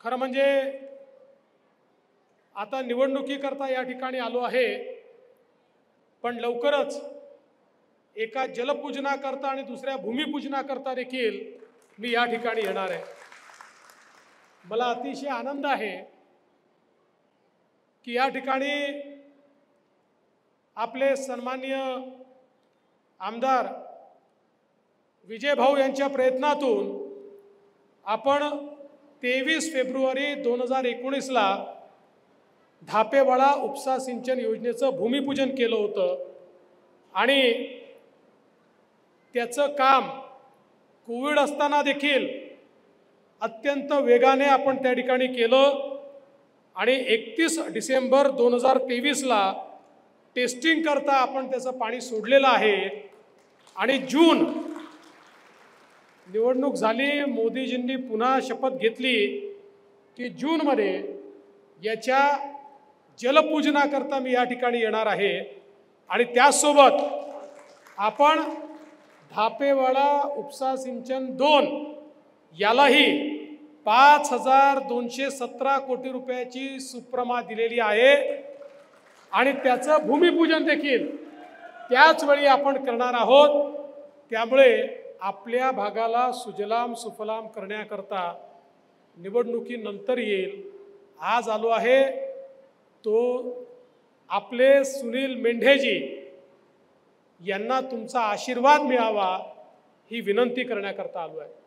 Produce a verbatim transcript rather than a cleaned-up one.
खरं म्हणजे आता निवडणुकीकरता या ठिकाणी आलो आहे, पण लवकरच एका जलपूजनाकरता आणि दुसऱ्या भूमिपूजनाकरता देखील मी या ठिकाणी येणार आहे। मला अतिशय आनंद आहे की या ठिकाणी आपले सन्माननीय आमदार विजय भाऊ यांच्या प्रयत्नातून आपण तेवीस फेब्रुवारी दोन हजार एकोणीस ला धापेवाडा उपसा सिंचन योजनेचं भूमिपूजन केलं होतं आणि त्याचं काम कोविड असताना देखील अत्यंत वेगाने आपण त्या ठिकाणी केलं आणि एकतीस डिसेंबर दोन हजार तेवीस ला टेस्टिंग करता आपण त्याचं पाणी सोडलेलं आहे आणि जून निवडणूक झाली, मोदीजींनी पुन्हा शपथ घेतली की जूनमध्ये याच्या जलपूजनाकरता मी या ठिकाणी येणार आहे आणि त्यासोबत आपण धापेवाडा उपसा सिंचन दोन यालाही पाच हजार दोनशे सतरा कोटी रुपयाची सुप्रमा दिलेली आहे आणि त्याचं भूमिपूजन देखील त्याच वेळी आपण करणार आहोत। त्यामुळे आपल्या भागाला सुजलाम सुफलाम करण्याकरता निवडणुकीनंतर येईल। आज आलो आहे तो आपले सुनील मेंढेजी यांना तुमचा आशीर्वाद मिळावा ही विनंती करण्याकरता आलो आहे।